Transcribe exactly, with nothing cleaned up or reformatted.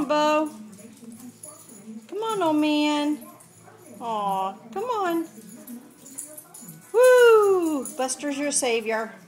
on, Bo. Come on, old man. Aw, come on. Woo! Buster's your savior.